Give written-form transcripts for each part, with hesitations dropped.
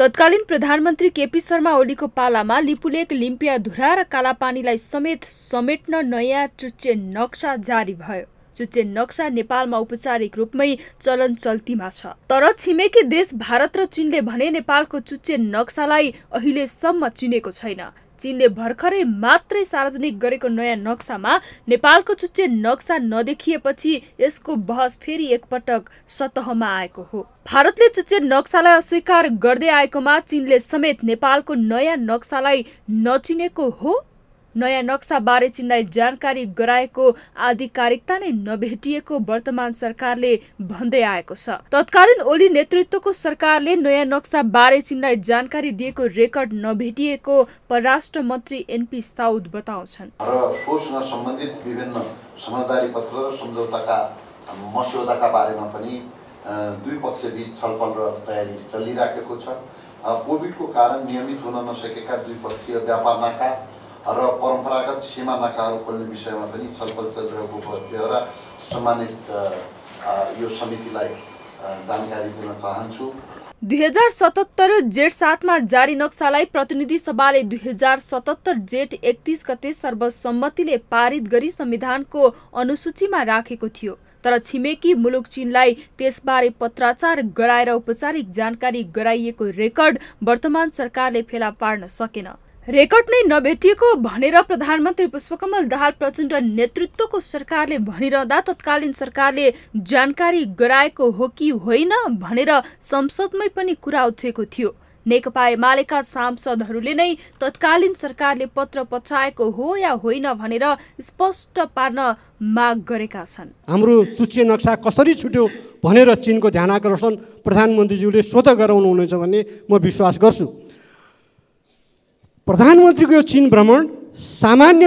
तत्कालीन प्रधानमन्त्री केपी शर्मा ओलीको पालामा लिपुलेक, लिम्पियाधुरा र कालापानीलाई समेट्न नयाँ चुच्चे नक्सा जारी भयो। चुच्चे नक्सा नेपालमा औपचारिक रूपमै चलन चल्तीमा छ। तर छिमेकी देश भारत र चीनले भने नेपालको चुच्चे नक्सालाई अहिलेसम्म चिनेको छैन। चीनले भर्खरै मात्रै सार्वजनिक गरेको नयाँ नक्सामा नेपालको चुच्चे नक्सा नदेखिएपछि यसको बहस फेरि एकपटक सतहमा आएको हो। भारतले चुच्चे नक्सालाई अस्वीकार गर्दै आएकोमा चीनले समेत नेपालको नयाँ नक्सालाई नचिनेको हो। नयाँ नक्सा बारे चीनलाई जानकारी गराएको आधिकारिकता नै नभेटिएको वर्तमान सरकारले भन्दै आएको छ। तत्कालीन ओली नेतृत्वको सरकारले नयाँ नक्सा बारे चीनलाई जानकारी दिएको रेकर्ड नभेटिएको परराष्ट्र मन्त्री एनपी साउद बताउँछन्। र सोसँग सम्बन्धित विभिन्न समझदारी पत्र र सम्झौताका मस्यौदाका बारेमा पनि दुई पक्षबीच छलफल र तयारी चलिराखेको छ। कोभिडको कारण नियमित हुन नसकेका द्विपक्षीय व्यापार नाका र परम्परागत सीमा नाकाहरू खोल्ने विषयमा पनि छलफल चलिरहेको बेहोरा सम्मानित यो समितिलाई जानकारी दिन चाहन्छु। 2077 जेठ 7 मा जारी नक्सालाई प्रतिनिधि सभाले 2077 जेठ 31 गते सर्वसम्मतिले पारित गरी संविधानको अनुसूचीमा राखेको थियो। तर छिमेकी मुलुक चीनलाई त्यसबारे पत्राचार गराएर औपचारिक जानकारी गराइएको रेकर्ड वर्तमान सरकारले फेला पार्न सकेन। रेकर्ड नै नभेटिएको भनेर प्रधानमन्त्री पुष्पकमल दाहाल प्रचण्ड नेतृत्वको सरकारले भनिरहँदा तत्कालीन सरकारले जानकारी गराएको हो कि होइन भनेर संसदमै पनि कुरा उठेको थियो। नेकपा एमालेका सांसदहरूले नै तत्कालीन सरकारले पत्र पठाएको हो या होइन भनेर स्पष्ट पार्न माग गरेका छन्। हाम्रो चुच्चे नक्सा कसरी छुट्यो भनेर चीनको ध्यानाकर्षण प्रधानमन्त्रीज्यूले स्वतः गराउनुहुनेछ भन्ने म विश्वास गर्छु। प्रधानमन्त्रीको यो चीन भ्रमण सामान्य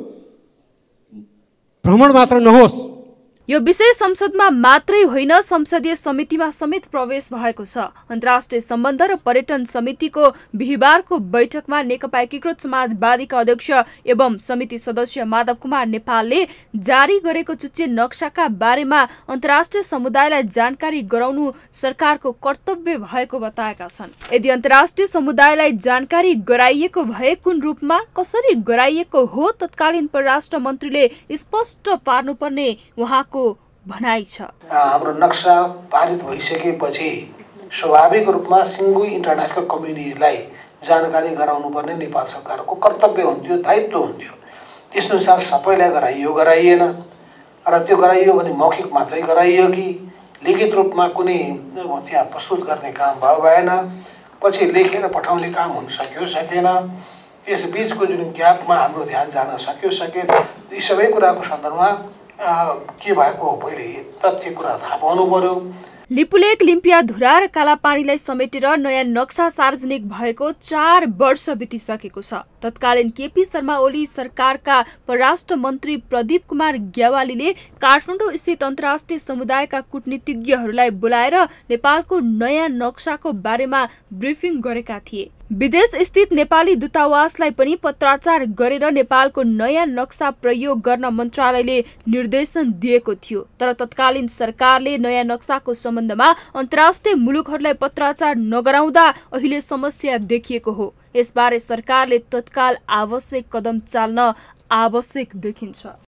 भ्रमण मात्र नहोस्। यो विषय संसदमा मात्रै होइन संसदीय समितिमा समेत प्रवेश भएको छ। अन्तर्राष्ट्रिय सम्बन्ध र पर्यटन समितिको बिहिबारको बैठकमा नेकपा एकीकृत समाजवादीका अध्यक्ष एवं समिति सदस्य माधव कुमार नेपालले जारी गरेको चुच्चे नक्साका बारेमा अन्तर्राष्ट्रिय समुदायलाई जानकारी गराउनु सरकारको कर्तव्य भएको बताएका छन्। यदि अन्तर्राष्ट्रिय समुदायलाई जानकारी गराइएको भए कुन रूपमा कसरी गराइएको हो तत्कालीन परराष्ट्र मन्त्रीले स्पष्ट पार्नुपर्ने उहाँको भनाइ छ। हाम्रो नक्सा पारित भइसकेपछि स्वाभाविक रूपमा सिङ्गु इन्टरनेसनल कम्युनिटीलाई जानकारी गराउनुपर्ने नेपाल सरकारको कर्तव्य हुन्थ्यो, दायित्व हुन्थ्यो। त्यसअनुसार सबैलाई गराइएन र त्यो गराइयो भने मौखिक मात्रै गराइयो कि लिखित रूपमा कुनै त्यहाँ प्रस्तुत गर्ने काम भएन। पछि लेखेर पठाउने काम हुन सकेन। त्यसबीचको जुन ग्यापमा हाम्रो ध्यान जान सकेन। यी सबै कुराको सन्दर्भमा के भएको हो पहिले तथ्य कुरा थाहा पाउनु पर्यो। लिपुलेक, लिम्पियाधुरा र कालापानीलाई समेटेर नयाँ नक्सा सार्वजनिक भएको 4 वर्ष बितिसकेको छ। तत्कालीन केपी शर्मा ओली सरकारका परराष्ट्र मन्त्री प्रदीप कुमार ग्यावालीले काठमाडौँ स्थित अन्तर्राष्ट्रिय समुदायका कूटनीतिज्ञहरूलाई बोलाएर नेपालको नयाँ नक्साको बारेमा ब्रिफिङ गरेका थिए। विदेश स्थित नेपाली दूतावासलाई पनि पत्राचार गरेर नेपालको नयाँ नक्सा प्रयोग गर्न मन्त्रालयले निर्देशन दिएको थियो। तर तत्कालीन सरकारले नयाँ नक्साको सम्बन्धमा अन्तर्राष्ट्रिय मुलुकहरूलाई पत्राचार नगराउँदा अहिले समस्या देखिएको हो। यसबारे सरकारले तत्काल आवश्यक कदम चाल्न आवश्यक देखिन्छ।